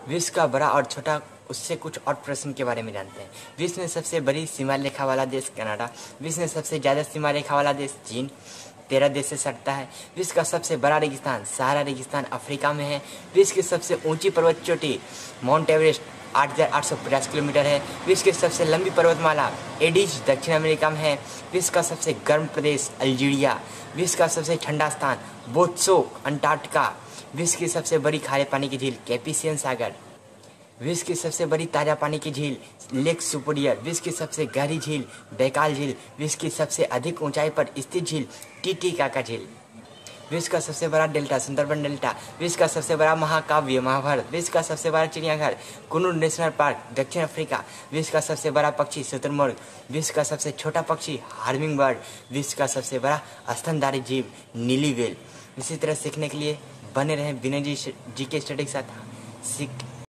विश्व का बड़ा और छोटा, उससे कुछ और प्रश्न के बारे में जानते हैं। विश्व में सबसे बड़ी सीमा रेखा वाला देश कनाडा। विश्व में सबसे ज़्यादा सीमा रेखा वाला देश चीन, 13 देश से सटता है। विश्व का सबसे बड़ा रेगिस्तान सहारा रेगिस्तान अफ्रीका में है। विश्व की सबसे ऊंची पर्वत चोटी माउंट एवरेस्ट 8,850 किलोमीटर है। विश्व की सबसे लंबी पर्वतमाला एडिज दक्षिण अमेरिका में है। विश्व का सबसे गर्म प्रदेश अल्जीरिया। विश्व का सबसे ठंडा स्थान बोत्सोक अंटार्कटिका। विश्व की सबसे बड़ी खारे पानी की झील कैपिसियन सागर। विश्व की सबसे बड़ी ताजा पानी की झील लेक सुपीरियर। विश्व की सबसे गहरी झील बैकाल झील। विश्व की सबसे अधिक ऊंचाई पर स्थित झील टीटीकाका झील। विश्व का सबसे बड़ा डेल्टा सुंदरबन डेल्टा। विश्व का सबसे बड़ा महाकाव्य महाभारत। विश्व का सबसे बड़ा चिड़ियाघर कुनूर नेशनल पार्क दक्षिण अफ्रीका। विश्व का सबसे बड़ा पक्षी शुतुरमुर्ग। विश्व का सबसे छोटा पक्षी हार्मिंग बर्ड। विश्व का सबसे बड़ा स्तनधारी जीव नीली व्हेल। इसी तरह सीखने के लिए बने रहें विनय जी के स्टडी के साथ। सीख